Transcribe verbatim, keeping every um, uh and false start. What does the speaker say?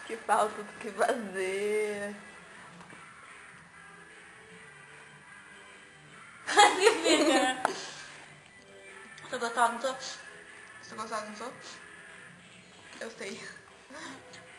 Que falta do que fazer. Que fica. Tô gostado, não tô? Você gostou, não sou? Eu sei.